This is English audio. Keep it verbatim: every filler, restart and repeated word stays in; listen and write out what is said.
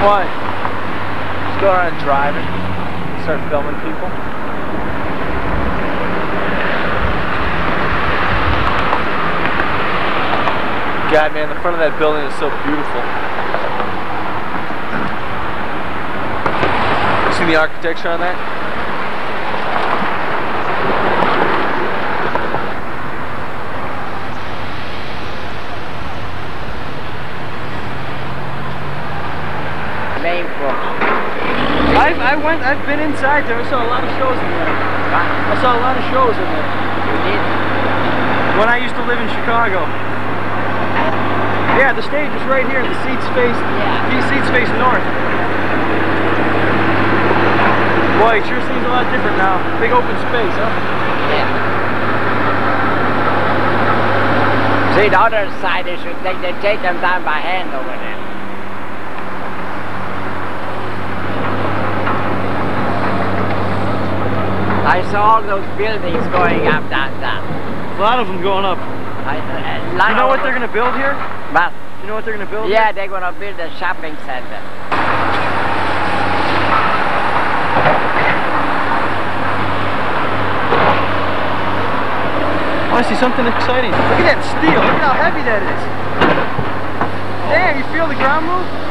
What? Just go around driving, start filming people. God, man, the front of that building is so beautiful. You see the architecture on that? Main floor. I've, I went, I've been inside there. I saw a lot of shows in there. I saw a lot of shows in there. You did? When I used to live in Chicago. Yeah, the stage is right here. The seats face, Yeah. these seats face north. Boy, it sure seems a lot different now. Big open space, huh? Yeah. See, the other side, they should take, they take them down by hand over there. I saw all those buildings going up that that. A lot of them going up. I, uh, You know what they're going to build here? But You know what they're going to build yeah, here? they're gonna build a shopping center. Oh, I see something exciting. Look at that steel. Look at how heavy that is. Damn, you feel the ground move?